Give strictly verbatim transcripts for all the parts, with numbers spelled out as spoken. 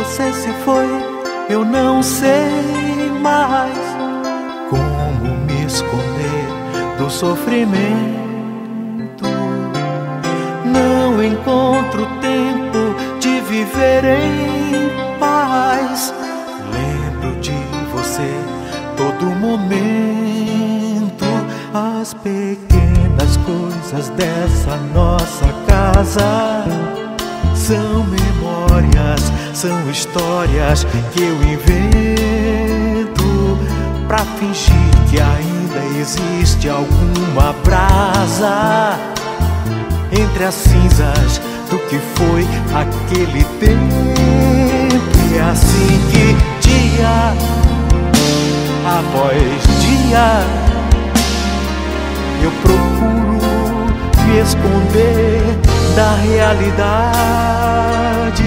você se foi, eu não sei mais como me esconder do sofrimento. Não encontro tempo de viver em paz. Lembro de você todo momento. As pequenas coisas dessa nossa casa são memórias, são histórias que eu invento pra fingir que ainda existe alguma brasa entre as cinzas do que foi aquele tempo. E é assim que dia após dia eu procuro me esconder da realidade.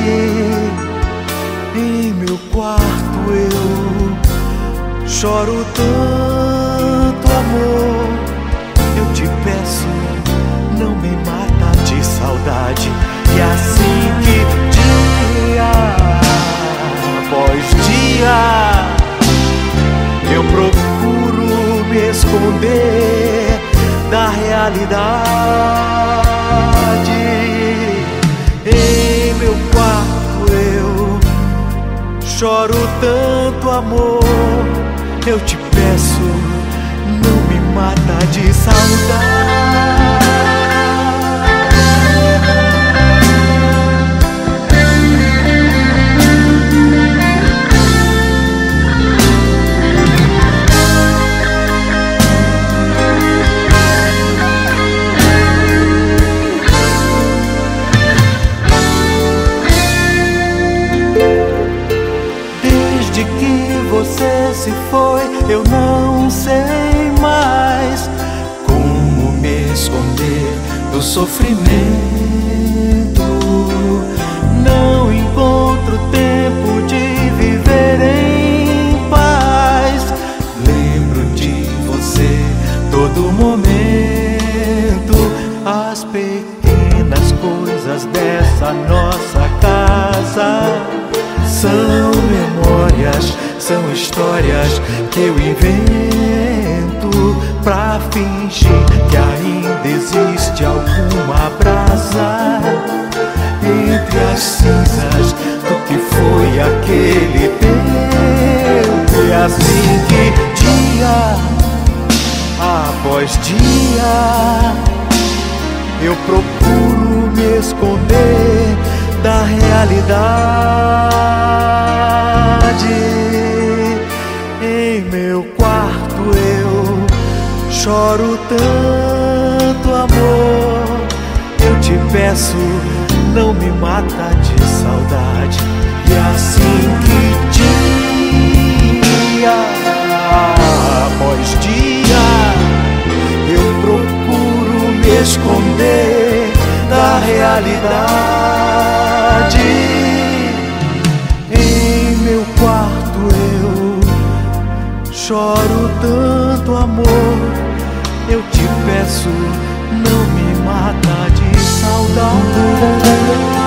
Em meu quarto eu choro tanto amor. Eu te peço, não me mata de saudade. E assim que dia após dia eu procuro me esconder da realidade. Em meu quarto eu choro tanto amor. Eu te peço, não me mata de saudade. Você se foi, eu não sei mais como me esconder do sofrimento. Não encontro tempo de viver em paz. Lembro de você todo momento. As pequenas coisas dessa nossa casa são memórias, são histórias que eu invento pra fingir que ainda existe alguma brasa entre as cinzas do que foi aquele tempo. E assim que dia após dia eu procuro me esconder da realidade. Em meu quarto eu choro tanto amor. Eu te peço, não me mata de saudade. E assim que dia após dia eu procuro me esconder da realidade. Em meu quarto eu choro tanto amor. Eu te peço, não me mata de saudade.